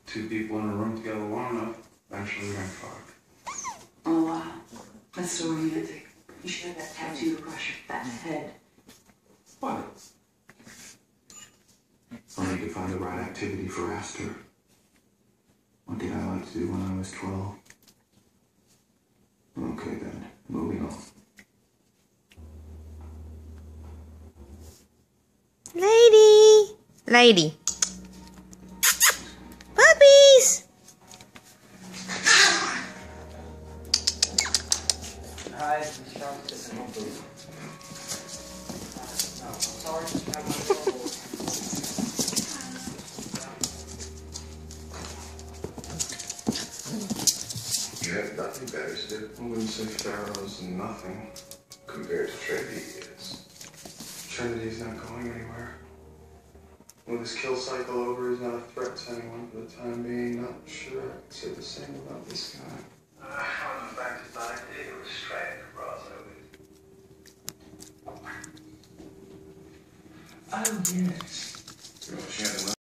Two people in a room together long enough, eventually we're gonna fuck. Oh, wow. That's so romantic. You should have that tattooed across your fat head. What? I need to find the right activity for Aster. What did I like to do when I was 12? Okay then, moving on. Lady. Puppies. Hi, Mr. Johnson. No, I'm sorry, I have my trouble. You have nothing better to do. I wouldn't say Pharaoh's nothing compared to Trinity is. Trinity's not going anywhere. With his kill cycle over, he's not a threat to anyone for the time being. Not sure I could say the same about this guy. I'm back to back. It was strange, brother. Oh, yes. She had